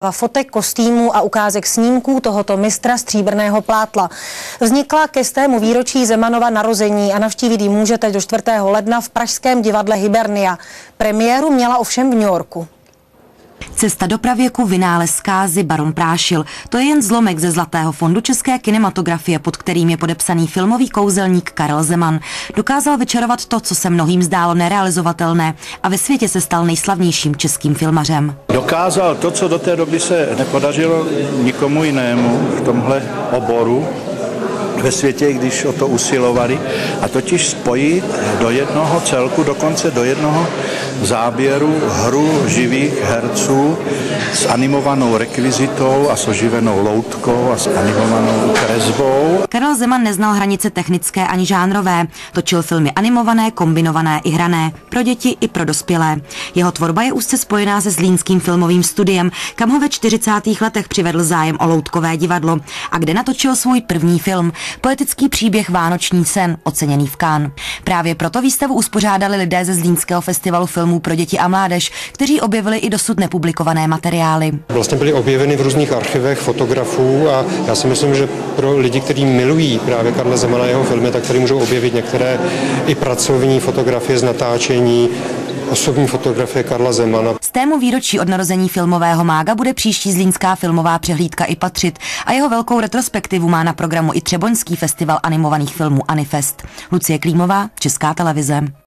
Fotek, kostýmů a ukázek snímků tohoto mistra stříbrného plátla. Vznikla ke 100. výročí Zemanova narození a navštívit ji můžete do 4. ledna v pražském divadle Hibernia. Premiéru měla ovšem v New Yorku. Cesta do pravěku, vynález zkázy, baron Prášil. To je jen zlomek ze Zlatého fondu české kinematografie, pod kterým je podepsaný filmový kouzelník Karel Zeman. Dokázal vyčarovat to, co se mnohým zdálo nerealizovatelné, a ve světě se stal nejslavnějším českým filmařem. Dokázal to, co do té doby se nepodařilo nikomu jinému v tomhle oboru ve světě, když o to usilovali, a totiž spojit do jednoho celku, dokonce do jednoho záběru hru živých herců s animovanou rekvizitou a s oživenou loutkou a s animovanou kresbou. Karel Zeman neznal hranice technické ani žánrové. Točil filmy animované, kombinované i hrané, pro děti i pro dospělé. Jeho tvorba je úzce spojená se Zlínským filmovým studiem, kam ho ve 40. letech přivedl zájem o loutkové divadlo a kde natočil svůj první film, poetický příběh Vánoční sen, oceněný v Cannes. Právě proto výstavu uspořádali lidé ze Zlínského festivalu filmů pro děti a mládež, kteří objevili i dosud nepublikované materiály. Vlastně byly objeveny v různých archivech fotografů a já si myslím, že pro lidi, kteří milují právě Karla Zemana a jeho filmy, tak tady můžou objevit některé i pracovní fotografie z natáčení, osobní fotografie Karla Zemana. Z tému výročí od narození filmového mága bude příští zlínská filmová přehlídka i patřit a jeho velkou retrospektivu má na programu i Třeboňský festival animovaných filmů Anifest. Lucie Klímová, Česká televize.